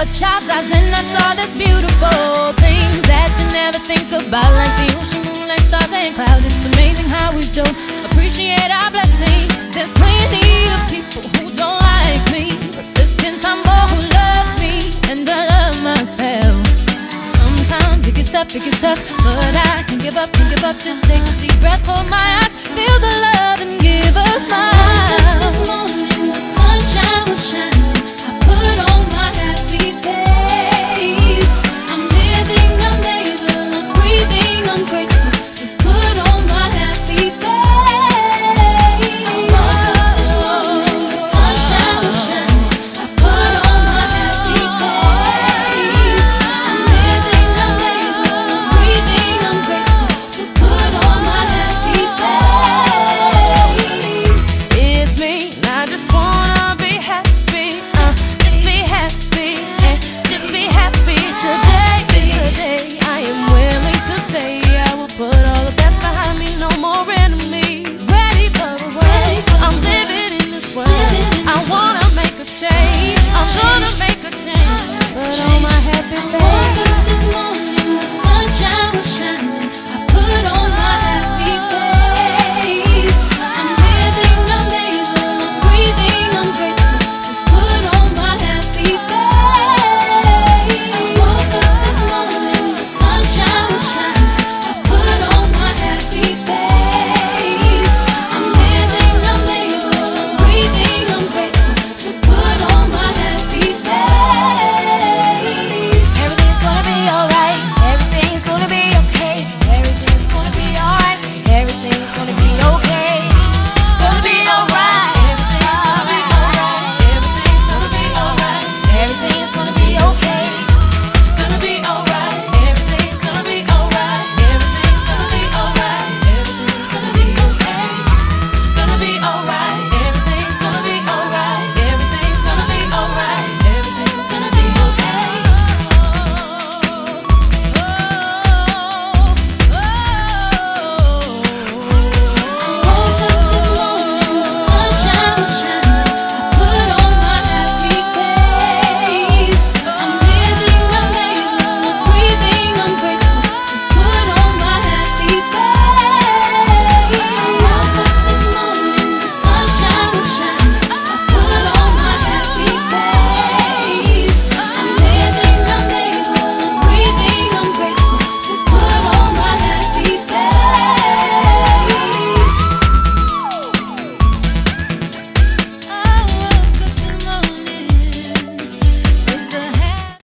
child's eyes and I saw this beautiful things that you never think about, like the ocean, moon, like stars and clouds. It's amazing how we don't appreciate our blessings. There's plenty of people who don't like me, but there's 10 times more who love me, and I love myself. Sometimes it gets tough, but I can't give up, just take a deep breath, hold my eyes, feel the love and give a smile. This morning the sunshine will shine.